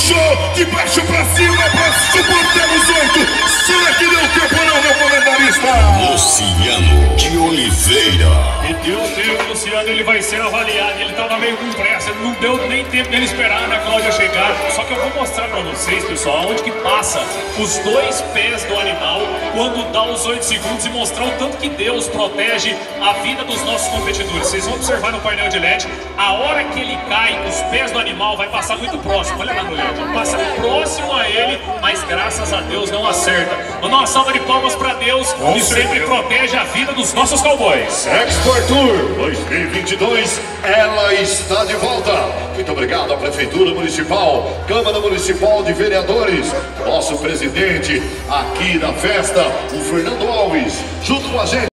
puxou de baixo pra cima pra suportar os 8. Será que deu tempo não, meu comentarista? Luciano de Oliveira. E deu tempo, Luciano, ele vai ser avaliado. Ele tava meio com pressa, não deu nem tempo dele esperar a Ana Cláudia chegar. Só que eu vou mostrar pra vocês, pessoal, onde que passa os 2 pés do animal quando dá os 8 segundos e mostrar o tanto que Deus protege a vida dos nossos competidores. Vocês vão observar no painel de LED, a hora que ele cai, os pés do animal vai passar muito próximo. Olha lá no LED, passa próximo a ele, mas graças a Deus não acerta. Manda uma salva de palmas pra Deus, que sempre protege a vida dos nossos cowboys. Export Tour 2022, ela está de volta. Muito obrigado à Prefeitura Municipal, Câmara Municipal de Vereadores, nosso presidente aqui da festa, o Fernando Alves, junto com a gente.